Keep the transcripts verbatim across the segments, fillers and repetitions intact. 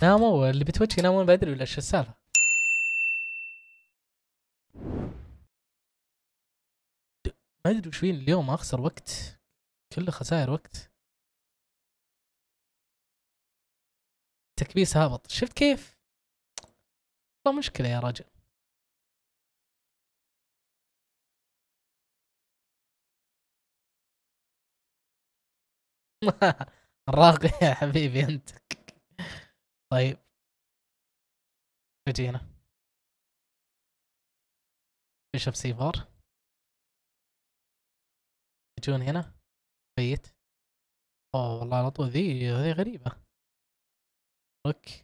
ناموا اللي بتوجه ينامون بدري ولا شو السالفة؟ ما ادري وش فين اليوم، اخسر وقت، كله خسائر وقت. تكبيس هابط، شفت كيف؟ والله مشكلة يا رجل. راقي يا حبيبي انت. طيب اجي هنا بيشوف سي فور، يجون هنا بيت. اوه والله على طول، ذي هذه غريبة. اوكي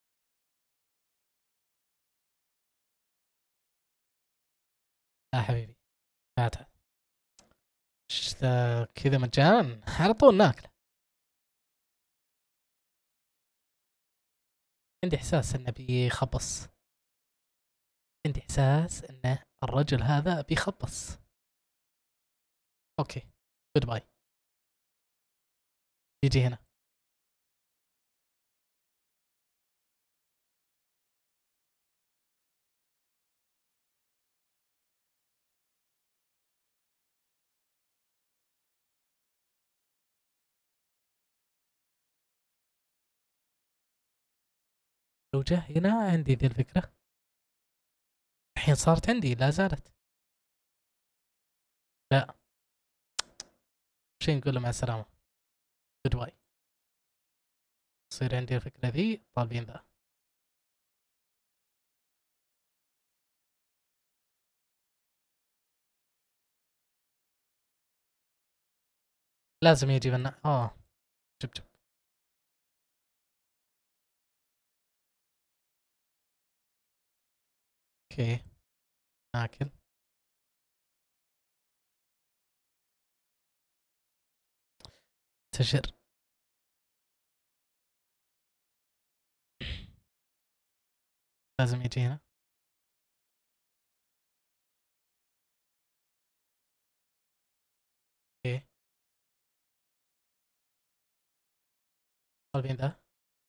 يا حبيبي هاتها. إيش ذا كذا مجان على طول ناكله. عندي احساس انه بيخبص، عندي احساس ان الرجل هذا بيخبص. اوكي جود باي. يجي هنا لو جه هنا عندي ذي الفكرة. الحين صارت عندي لا زالت. لا شيء نقول له مع السلامة جود باي. تصير عندي الفكرة ذي طالبين ذا. لازم يجي منا اه. جب جب. اوكي ناكل. تشر. لازم يجي هنا. اوكي طالبين ذا.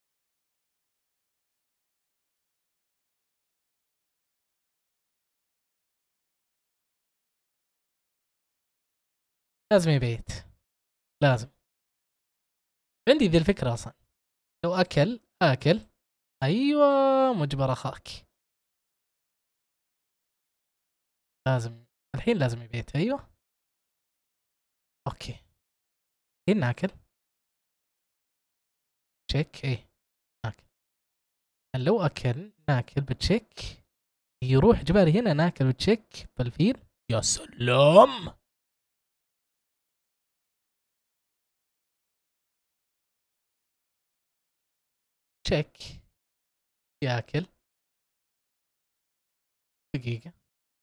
لازم يبيت، لازم. عندي ذي الفكرة اصلا. لو اكل اكل. ايوه مجبر اخاك. لازم الحين لازم يبيت ايوه. اوكي الحين ناكل. تشيك ايه ناكل. لو اكل ناكل بتشيك، يروح جبالي هنا ناكل بتشيك بالفيل. يا سلام. تشيك ياكل. دقيقة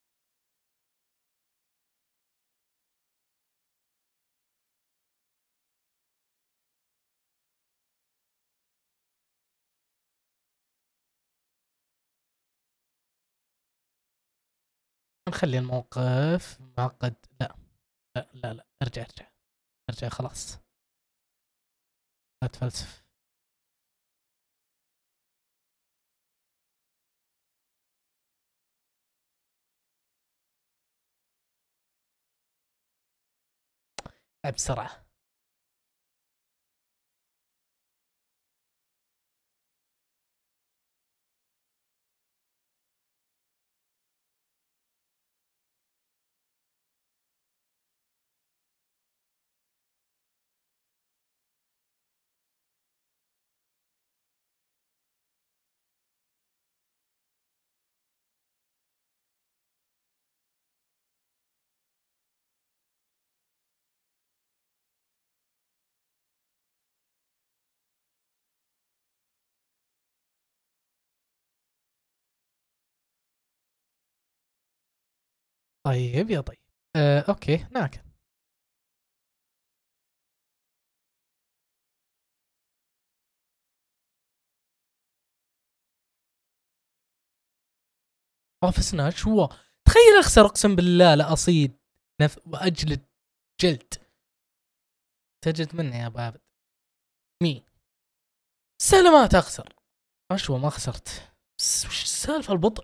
نخلي الموقف معقد. لا لا لا, لا. ارجع ارجع ارجع خلاص. لا تفلسف. بسرعة. طيب يا طيب آه، اوكي ناكل. اوف سناتش هو. تخيل اخسر اقسم بالله لا اصيد نف... واجلد جلد. تجد مني يا ابو عبد. مي سلامات اخسر. عشوة ما خسرت، بس وش السالفة البطء؟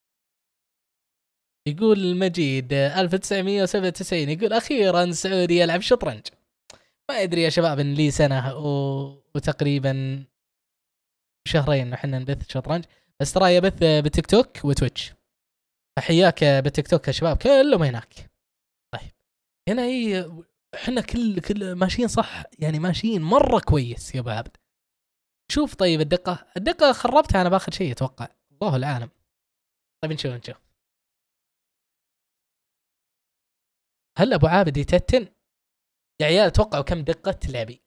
يقول المجيد ألف وتسعمية وسبعة وتسعين يقول أخيرا سعودي يلعب شطرنج. ما أدري يا شباب إن لي سنة و... وتقريبا شهرين وحنا نبث شطرنج، بس ترى يبث بالتيك توك وتويتش، فحياك بالتيك توك يا شباب كلهم هناك. طيب هنا هي احنا كل كل ماشيين صح يعني، ماشيين مرة كويس يا ابو عبد. شوف طيب الدقة الدقة خربتها انا باخر شيء اتوقع، الله العالم. طيب نشوف نشوف هل ابو عابد يتتن يا عيال؟ توقعوا كم دقة لعبي؟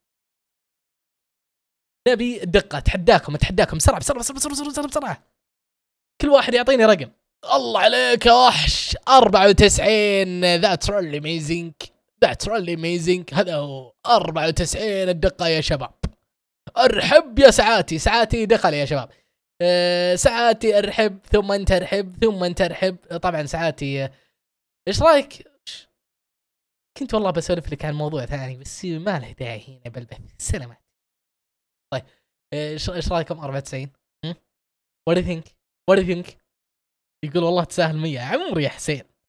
نبي الدقة، اتحداكم اتحداكم بسرعة بسرعة بسرعة بسرعة بسرعة, بسرعة. كل واحد يعطيني رقم. الله عليك يا وحش، أربعة وتسعين. That's really amazing. That's really amazing. هذا هو أربعة وتسعين الدقة يا شباب. ارحب يا سعاتي، سعاتي دخل يا شباب. أه سعاتي ارحب، ثم انت ارحب، ثم انت ارحب. طبعا سعاتي ايش رايك؟ كنت والله بسولف لك عن موضوع ثاني بس ما له داعي هنا بالبث. سلامات. طيب ايش ايش رايكم أربعة وتسعين؟ What do you think? What do you think؟ يقول والله تساهل مية. عمري يا حسين